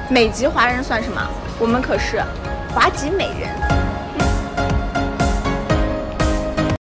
美籍华人算什么？我们可是华籍美人。